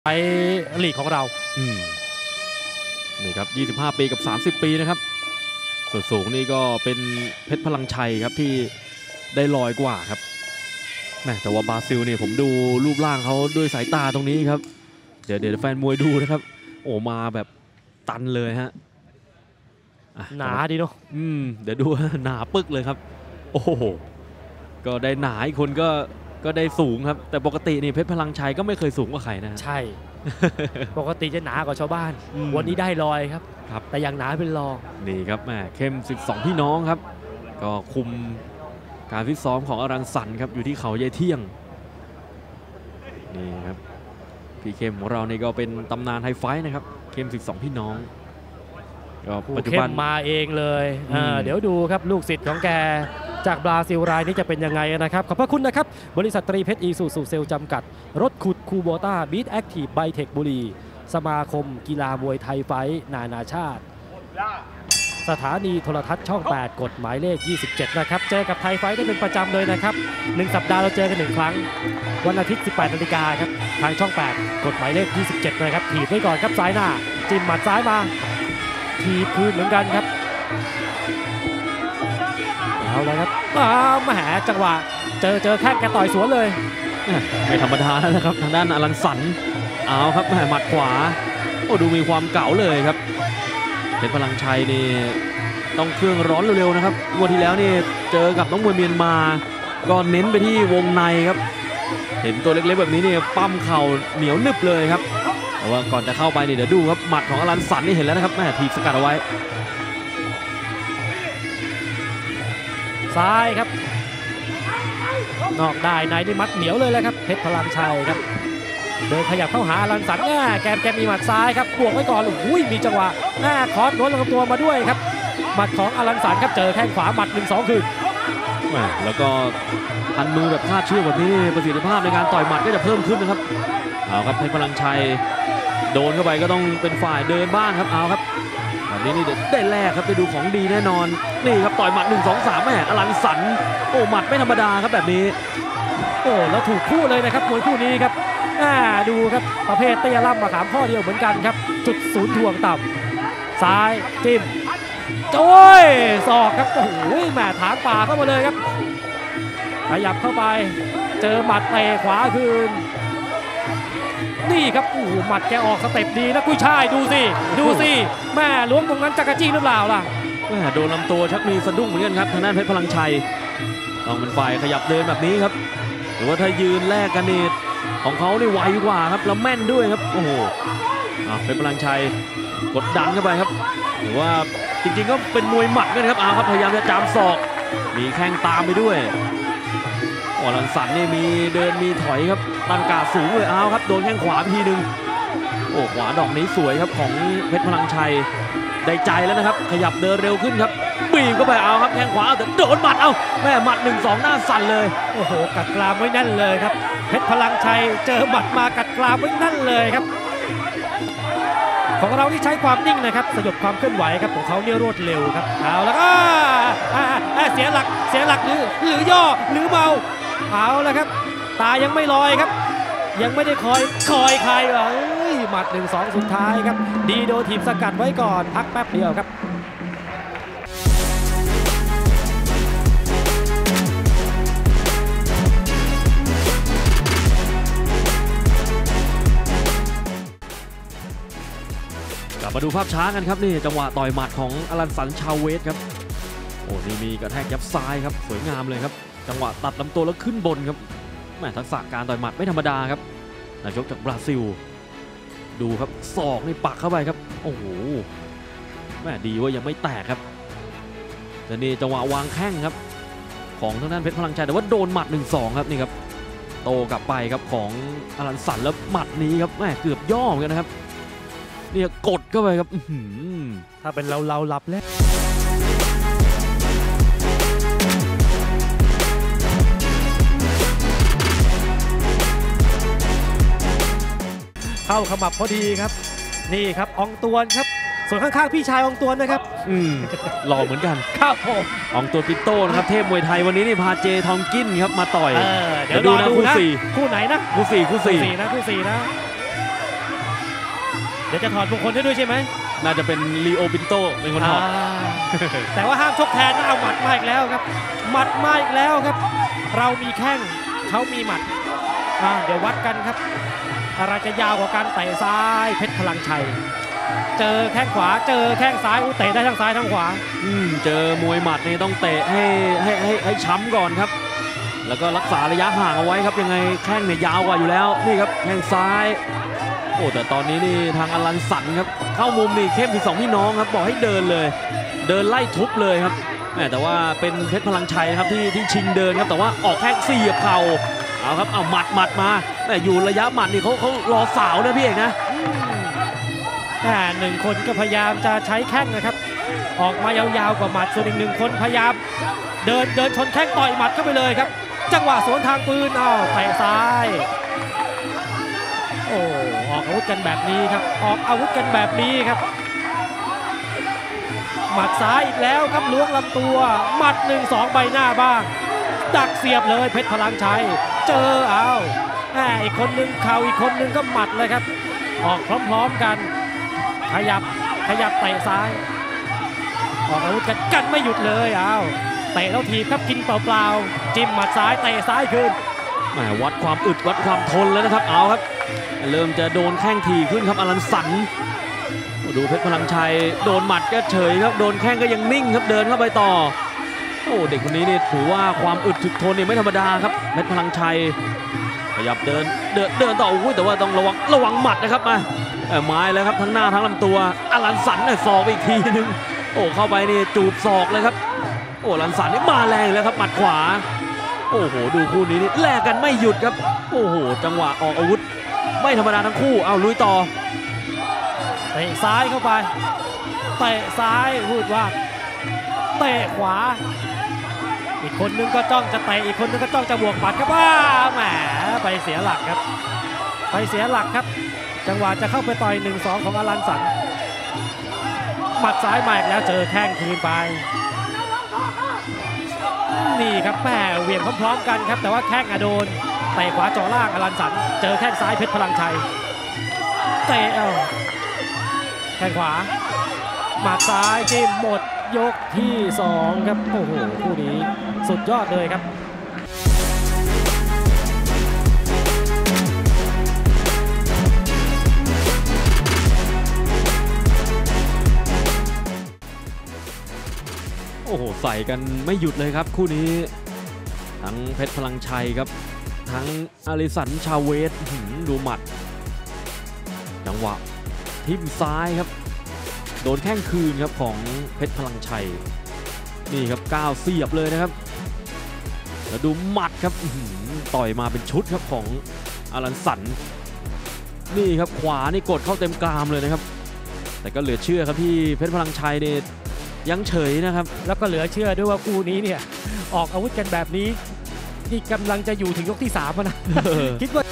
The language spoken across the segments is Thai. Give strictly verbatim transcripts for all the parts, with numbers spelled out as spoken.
ไปลีกของเราอืมนี่ครับยี่สิบห้าปีกับสามสิบปีนะครับส่วนสูงนี่ก็เป็นเพชรพลังชัยครับที่ได้ลอยกว่าครับแม่แต่ว่าบราซิลเนี่ยผมดูรูปร่างเขาด้วยสายตาตรงนี้ครับเดี๋ยวเดี๋ยวแฟนมวยดูนะครับโอ้มาแบบตันเลยฮะหนาดีเนาะอืมเดี๋ยวดูหนาปึกเลยครับโอ้โหก็ได้หนาอีกคนก็ก็ได้สูงครับแต่ปกตินี่เพชรพลังชัยก็ไม่เคยสูงกว่าใครนะใช่ปกติจะหนากว่าชาวบ้านวันนี้ได้ลอยครับครับแต่ยังหนาเป็นรองนี่ครับแม่เข้มสิบสองพี่น้องครับก็คุมการฟิตซ้อมของอรันสันครับอยู่ที่เขาใยเที่ยงนี่ครับพี่เข้มของเรานี่ก็เป็นตำนานไฮไฟท์นะครับเข้มสิบสองพี่น้องก็ปัจจุบันมาเองเลยเดี๋ยวดูครับลูกศิษย์ของแกจากบราซิลรายนี้จะเป็นยังไงนะครับขอบพระคุณนะครับบริษัทตรีเพชรอีซูซูเซลจำกัดรถขุดคูโบต้าบีทแอคทีฟไบเทคบุรีสมาคมกีฬามวยไทยไฟท์นานาชาติสถานีโทรทัศน์ช่องแปดกฎหมายเลขยี่สิบเจ็ดนะครับเจอกับไทยไฟท์ได้เป็นประจำเลยนะครับหนึ่งสัปดาห์เราเจอกันหนึ่งครั้งวันอาทิตย์สิบแปดนาฬิกาครับทางช่องแปดกฎหมายเลขยี่สิบเจ็ดนะครับถีบไว้ก่อนครับซ้ายหน้าจิ้มหมัดซ้ายมาถีบคืนเหมือนกันครับเอาเลยครับอ้าวมาหาจังหวะเจอเจอแข้งแกต่อยสวนเลยไม่ธรรมดาแล้วนะครับทางด้านอลันสันเอาครับแหมหมัดขวาโอ้ดูมีความเก๋าเลยครับเพชรพลังชัยนี่ต้องเครื่องร้อนเร็วๆนะครับวันที่แล้วนี่เจอกับน้องมวยเมียนมาก็เน้นไปที่วงในครับเห็นตัวเล็กๆแบบนี้นี่ปั้มเข่าเหนียวนึบเลยครับแต่ว่าก่อนจะเข้าไปนี่เดี๋ยวดูครับหมัดของอลันสันนี่เห็นแล้วนะครับแม่ทีบสกัดเอาไว้ซ้ายครับนอกได้ในนี่มัดเหนียวเลยแหละครับเพชรพลังชัยครับเดินขยับเข้าหาอลันสันแง่แกมแกมมีหมัดซ้ายครับบวกไว้ก่อนอุ้ยมีจังหวะแง่คอสโดนลำตัวมาด้วยครับหมัดของอลันสันครับเจอแข้งขวาหมัดหนึ่งสองคืนแล้วก็พันมือแบบคาดเชือกแบบนี้ประสิทธิภาพในการต่อยหมัดก็จะเพิ่มขึ้นนะครับเอาครับเพชรพลังชัยโดนเข้าไปก็ต้องเป็นฝ่ายเดินบ้างครับเอาครับแบบนี้นี่ได้แรกครับจะดูของดีแน่นอนนี่ครับต่อยหมัดหนึ่งสองสามแม่อลันสันโอ้หมัดไม่ธรรมดาครับแบบนี้โอ้แล้วถูกคู่เลยนะครับมวยคู่นี้ครับดูครับประเภทเตี้ยล่ำมาขามข้อเดียวเหมือนกันครับจุดศูนย์ถ่วงต่ำซ้ายจิ้มโอ้ยศอกครับโอ้โหแม่ถางป่าเข้ามาเลยครับขยับเข้าไปเจอหมัดเตะขวาคืนนี่ครับโอ้โหหมัดแกออกสเต็ปดีนะกุ้ยช่ายดูสิดูสิแม่ล้วงตรงนั้นจักรจี้หรือเปล่าล่ะโดนลำตัวชักมีสะดุ้งเหมือนกันครับทางด้านเพชรพลังชัยต้องเป็นฝ่ายขยับเดินแบบนี้ครับหรือว่าถ้ายืนแลกกันนี่ของเขานี่ไวกว่าครับแล้วแม่นด้วยครับโอ้โหเพชรพลังชัยกดดันเข้าไปครับหรือว่าจริงๆก็เป็นมวยหมัดกันครับเอาครับพยายามจะจามศอกมีแข้งตามไปด้วยอลันสันนี่มีเดินมีถอยครับตั้งกาดสูงเลยเอาครับโดนแข้งขวาทีหนึ่งโอ้ขวาดอกนี้สวยครับของเพชรพลังชัยได้ใจแล้วนะครับขยับเดินเร็วขึ้นครับบีบเข้าไปเอาครับแข้งขวาแต่โดนหมัดเอาแม่หมัดหนึ่งสองหน้าสั่นเลยโอ้โหกัดกรามไว้แน่นเลยครับเพชรพลังชัยเจอหมัดมากัดกรามไว้แน่นเลยครับของเราที่ใช้ความนิ่งนะครับสยบความเคลื่อนไหวครับของเขาเนี่ยรวดเร็วครับเอาแล้วก็เสียหลักเสียหลักหรือหรือย่อหรือเมาเอาแล้วครับตายังไม่ลอยครับยังไม่ได้คอยคอยใครเอ้ยหมัดหนึ่งสองสุดท้ายครับดีโดนทีมสกัดไว้ก่อนพักแป๊บเดียวครับกลับมาดูภาพช้ากันครับนี่จังหวะต่อยหมัดของอลันสันชาเวสครับโอ้นี่มีกระแทกยับซ้ายครับสวยงามเลยครับจังหวะตัดลำตัวแล้วขึ้นบนครับแม่ทักษะการต่อยหมัดไม่ธรรมดาครับนักชกจากบราซิลดูครับศอกนี่ปักเข้าไปครับโอ้โหแม่ดีว่ายังไม่แตกครับแต่นี่จังหวะวางแข้งครับของทางด้านเพชรพลังชัยแต่ว่าโดนหมัด หนึ่งสอง ครับนี่ครับโตกลับไปครับของอลันสันแล้วหมัดนี้ครับแม่เกือบย่อเหมือนกันนะครับเนี่ยกดเข้าไปครับถ้าเป็นเราเราหลับแล้วเข้าขมับพอดีครับนี่ครับอองตวนครับส่วนข้างๆพี่ชายอองตวนนะครับอืมหล่อเหมือนกันครับผมอองตวนปิโต้นะครับเทพมวยไทยวันนี้นี่พาเจทองกินครับมาต่อยเดี๋ยวดูนะคู่สี่คู่ไหนนะคู่สี่คู่สี่นะคู่สี่นะเดี๋ยวจะถอดมงคลได้ด้วยใช่ไหมน่าจะเป็นลีโอปินโตเป็นคนถอดแต่ว่าห้ามชกแทนนะเอาหมัดมาอีกแล้วครับหมัดมาอีกแล้วครับเรามีแข้งเขามีหมัดเดี๋ยววัดกันครับอะไรจะยาวกว่าการเตะซ้ายเพชรพลังชัยเจอแข้งขวาเจอแข้งซ้ายอุ้เตะได้ทั้งซ้ายทั้งขวาอืมเจอมวยหมัดนี่ต้องเตะให้ให้ให้ให้ช้ำก่อนครับแล้วก็รักษาระยะห่างเอาไว้ครับยังไงแข้งเนี่ยยาวกว่าอยู่แล้วนี่ครับแข้งซ้ายโอ้แต่ตอนนี้นี่ทางอลันสันครับเข้ามุมนี่เข้มที่สองพี่น้องครับบอกให้เดินเลยเดินไล่ทุบเลยครับแต่ว่าเป็นเพชรพลังชัยครับที่ที่ชิงเดินครับแต่ว่าออกแข้งเสียบเข่าเอาครับเอาหมัดหมัดมาแต่อยู่ระยะหมัดนี่เขาเขารอสาวนะพี่เอกนะแต่หนึ่งคนก็พยายามจะใช้แข้งนะครับออกมายาวๆกว่าหมัดส่วนอีกหนึ่งคนพยายามเดินเดินชนแข้งต่อยหมัดเข้าไปเลยครับจังหวะสวนทางปืนอ้าวเตะซ้ายโอ้ออกอาวุธกันแบบนี้ครับออกอาวุธกันแบบนี้ครับหมัดซ้ายอีกแล้วครับล้วงลำตัวหมัดหนึ่งสองใบหน้าบ้างดักเสียบเลยเพชรพลังชัยเจอเอาแหมอีกคนนึงเข่าอีกคนนึงก็หมัดเลยครับออกพร้อมๆกันขยับขยับเตะซ้ายออกอาวุธกันกันไม่หยุดเลยเอาเตะแล้วทีบครับกินเปล่าๆจิ้มหมัดซ้ายเตะซ้ายคืนแหมวัดความอึดวัดความทนแล้วนะครับเอาครับเริ่มจะโดนแข้งทีขึ้นครับอลันสันดูเพชรพลังชัยโดนหมัดก็เฉยครับโดนแข้งก็ยังนิ่งครับเดินเข้าไปต่อโอ้เด็กคนนี้นี่ถือว่าความอึดถึกทนเนี่ยไม่ธรรมดาครับเพชรพลังชัยขยับเดินเดินเดินต่ออุ้ยแต่ว่าต้องระวังระวังหมัดนะครับมาไม้แล้วครับทั้งหน้าทั้งลำตัวอลันสันเนี่ยศอกอีกทีนึงโอ้เข้าไปนี่จูบศอกเลยครับโอ้อลันสันนี่มาแรงแล้วครับหมัดขวาโอ้โหดูคู่นี้นี่แลกกันไม่หยุดครับโอ้โหจังหวะออกอาวุธไม่ธรรมดาทั้งคู่เอาลุยต่อเตะซ้ายเข้าไปเตะซ้ายพูดว่าเตะขวาอีกคนนึงก็จ้องจะเตะอีกคนนึงก็จ้องจะบวกหมัดครับว้าแหมไปเสียหลักครับไปเสียหลักครับจังหวะจะเข้าไปต่อย หนึ่งสอง ของอลันสันหมัดซ้ายมาอีกแล้วเจอแข้งคืนไปนี่ครับแหมเหวี่ยงพร้อมๆกันครับแต่ว่าแข้งโดนเตะขวาจ่อล่างอลันสันเจอแข้งซ้ายเพชรพลังชัยเตะเอาแข้งขวาหมัดซ้ายจิ้มหมดยกที่สองครับโอ้โหคู่นี้สุดยอดเลยครับโอ้โหใส่กันไม่หยุดเลยครับคู่นี้ทั้งเพชรพลังชัยครับทั้งอลิสันชาเวสดูหมัดจังหวะทิ่มซ้ายครับโดนแข้งคืนครับของเพชรพลังชัยนี่ครับก้าวเสียบเลยนะครับแล้วดูหมัดครับต่อยมาเป็นชุดครับของอลันสันนี่ครับขวานี่กดเข้าเต็มกรามเลยนะครับแต่ก็เหลือเชื่อครับที่เพชรพลังชัยเนี่ยยังเฉยนะครับแล้วก็เหลือเชื่อด้วยว่าคู่นี้เนี่ยออกอาวุธกันแบบนี้นี่กำลังจะอยู่ถึงยกที่สามนะ คิดว่า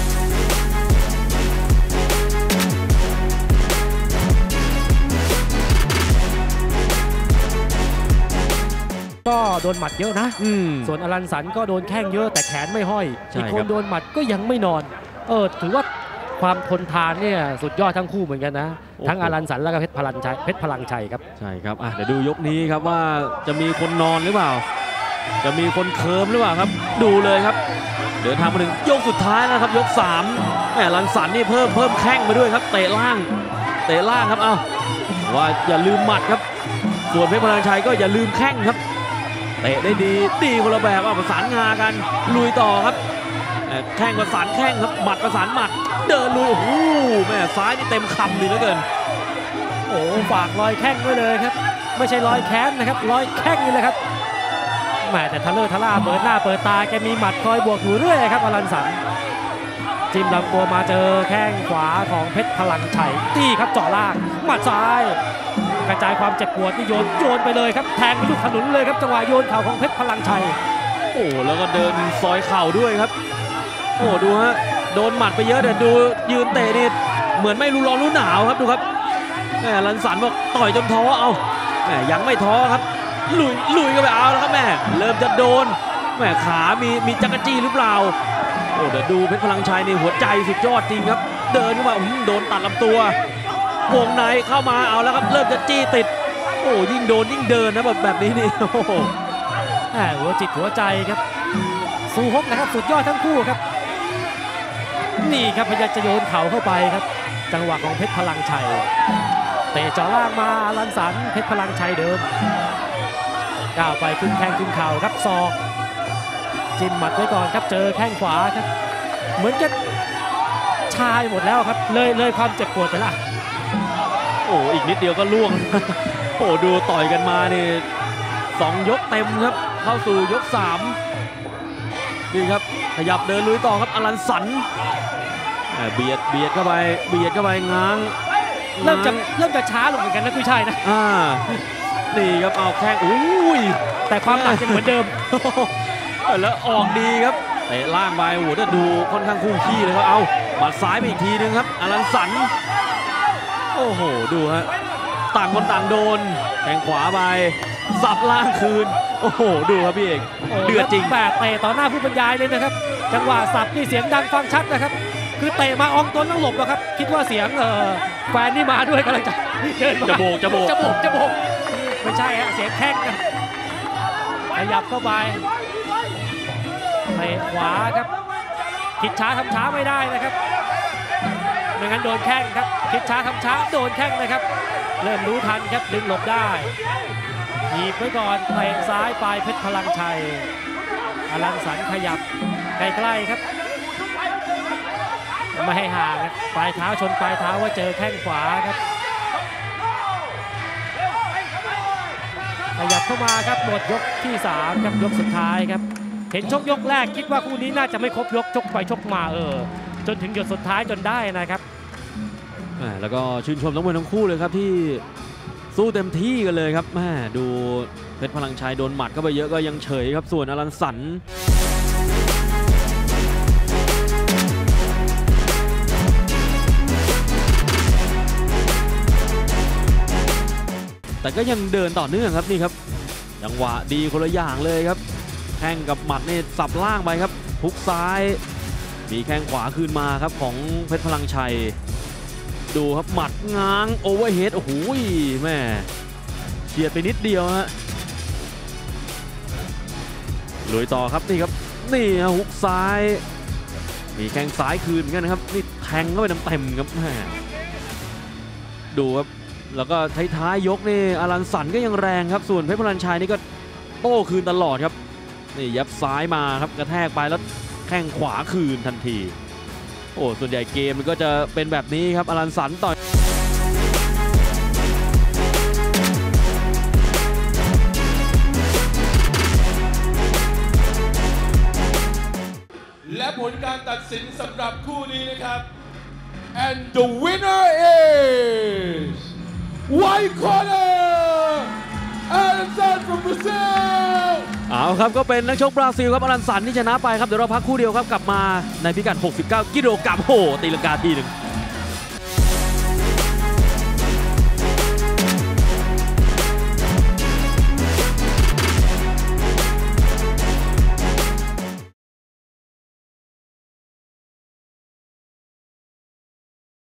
ก็โดนหมัดเยอะนะส่วนอลันสันก็โดนแข้งเยอะแต่แขนไม่ห้อยอีกคนโดนหมัดก็ยังไม่นอนเออถือว่าความทนทานเนี่ยสุดยอดทั้งคู่เหมือนกันนะทั้งอลันสันและก็เพชรพลังชัยเพชรพลังชัยครับใช่ครับอ่ะเดี๋ยวดูยกนี้ครับว่าจะมีคนนอนหรือเปล่าจะมีคนเคิร์มหรือเปล่าครับดูเลยครับเดินทางมาถึงยกสุดท้ายนะครับยกสามแหมอลันสันนี่เพิ่มเพิ่มแข้งมาด้วยครับเตะล่างเตะล่างครับเอ้าว่าอย่าลืมหมัดครับส่วนเพชรพลังชัยก็อย่าลืมแข้งครับเตะได้ดีดีคนละแบบเอาประสานงากันลุยต่อครับแข้งประสานแข้งครับหมัดประสานหมัดเดินลุยโอ้โหแม่ซ้ายนี่เต็มคำเลยเหลือเกินโอ้ฝากรอยแข้งไว้เลยครับไม่ใช่รอยแข้งนะครับรอยแข้งนี่แหละครับแม่แต่ทะเลอร์ทะล่าเปิดหน้าเปิดตาแกมีหมัดคอยบวกอยู่เรื่อยครับอลันสันจิ้มลำตัวมาเจอแข้งขวาของเพชรพลังชัยตีครับเจาะล่างหมัดซ้ายกระจายความเจ็บปวดนี่โยนโยนไปเลยครับแทงลูกขนุนเลยครับจังหวะโยนเข่าของเพชรพลังชัยโอ้แล้วก็เดินซอยเข่าด้วยครับโอ้ดูฮะโดนหมัดไปเยอะเดี๋ยวดูยืนเตะนี่เหมือนไม่รู้ร้อนรู้หนาวครับดูครับแม่ลันสันบอกต่อยจนท้อเอาแม่ยังไม่ท้อครับลุยลุยกันไปเอาแล้วครับแม่เริ่มจะโดนแม่ขามีมีจักรจี้หรือเปล่าโอ้เดี๋ยวดูเพชรพลังชัยนี่หัวใจสุดยอดจริงครับเดินเข้ามาโดนตัดลำตัววงในเข้ามาเอาแล้วครับเริ่มจะจี้ติดโอ้ยิ่งโดนยิ่งเดินนะแบบแบบนี้นี่โอ้โหแหมหัวจิตหัวใจครับซูฮกนะครับสุดยอดทั้งคู่ครับนี่ครับพยายามจะโยนเข่าเข้าไปครับจังหวะของเพชรพลังชัยเตะจ่อล่างมาอลันสันเพชรพลังชัยเดิมก้าวไปขึ้นแข้งขึ้นเข่าครับศอกจิ้มหมัดไว้ก่อนครับเจอแข้งขวาครับเหมือนจะชาหมดแล้วครับเลยเลยความเจ็บปวดไปละโอ้อีกนิดเดียวก็ล่วง โอ้ดูต่อยกันมานี่สองยกเต็มครับเข้าสู่ยกสามนี่ครับขยับเดินลุยต่อครับอลันสันเบียดเบียดเข้าไปเบียดเข้าไปง้างเริ่มจะเริ่มจะช้าลงเหมือนกันนะพี่ชัยนะอ่านี่ครับเอาแข้งอุ้ยแต่ความหนักยังเหมือนเดิมแล้วออกดีครับเตะล่างไปโอ้โหถ้าดูค่อนข้างคู่ขี้เลยครับเอาหมัดซ้ายไปอีกทีนึงครับอลันสันโอ้โหดูฮะต่างคนต่างโดนแข้งขวาไปสับล่างคืนโอ้โหดูครับพี่เอกเดือดจริงแบบเตะต่อหน้าผู้บรรยายเลยนะครับจังหวะสับนี่เสียงดังฟังชัดนะครับคือเตะมาอองต้นต้องหลบนะครับคิดว่าเสียงเออแฟนนี่มาด้วยกำลังจะเดินมาจะโบกจะโบกจะโบกจะโบกไม่ใช่ฮะเสียงแข้งกันขยับเข้าไปเตะขวาครับคิดช้าทำช้าไม่ได้นะครับไม่งั้นโดนแข้งครับคิดช้าทำช้าโดนแข้งนะครับเริ่มรู้ทันครับดึงหลบได้หยิบไว้ก่อนเตะซ้ายปลายเพชรพลังชัยอลังสันขยับใกล้ๆครับไม่ให้ห่างครับปลายเท้าชนปลายเท้าว่าเจอแข้งขวาครับขยับเข้ามาครับหมดยกที่สามครับยกสุดท้ายครับเห็นชกยกแรกคิดว่าคู่นี้น่าจะไม่ครบยกชกไปชกมาเออจนถึงยกสุดท้ายจนได้นะครับแล้วก็ชื่นชมทั้งมวยทั้งคู่เลยครับที่สู้เต็มที่กันเลยครับแม่ดูเพชรพลังชัยโดนหมัดเข้าไปเยอะก็ยังเฉยครับส่วนอลันสันแต่ก็ยังเดินต่อเนื่องครับนี่ครับจังหวะดีคนละอย่างเลยครับแข้งกับหมัดนี่สับล่างไปครับฮุกซ้ายมีแข้งขวาคืนมาครับของเพชรพลังชัยดูครับหมัดง้างโอเวอร์เฮดโอ้โหแม่เฉียดไปนิดเดียวฮะลุยต่อครับนี่ครับนี่ฮุกซ้ายมีแข้งซ้ายคืนกันนะครับนี่แทงเข้าไปเต็มๆครับแม่ดูครับแล้วก็ท้ายๆยกนี่อลันสันก็ยังแรงครับส่วนเพชรพลังชัยนี่ก็โต้คืนตลอดครับนี่ยับซ้ายมาครับกระแทกไปแล้วแข้งขวาคืนทันทีโอ้ส่วนใหญ่เกมมันก็จะเป็นแบบนี้ครับอลันสันต่อยและผลการตัดสินสำหรับคู่นี้นะครับ and the winner is White Corner Alan San from Brazil เอาครับก็เป็นนักชกบราซิลครับอลันสันที่ชนะไปครับเดี๋ยวเราพักคู่เดียวครับกลับมาในพิกัดหกสิบเก้ากิโลกรัมโอ้ตีลังกาทีหนึ่ง